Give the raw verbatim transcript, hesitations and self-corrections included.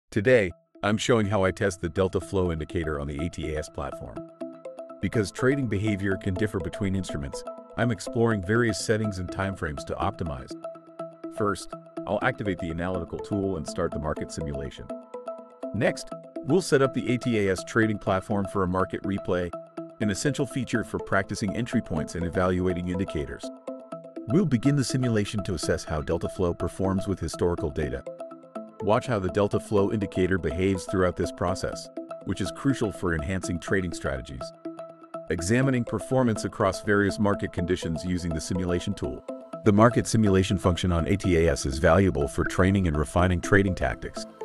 Today, I'm showing how I test the delta flow indicator on the A T A S platform. Because trading behavior can differ between instruments, I'm exploring various settings and timeframes to optimize. First, I'll activate the analytical tool and start the market simulation. Next, we'll set up the A T A S trading platform for a market replay, an essential feature for practicing entry points and evaluating indicators. We'll begin the simulation to assess how delta flow performs with historical data. Watch how the delta flow indicator behaves throughout this process, which is crucial for enhancing trading strategies. Examining performance across various market conditions using the simulation tool. The market simulation function on A T A S is valuable for training and refining trading tactics.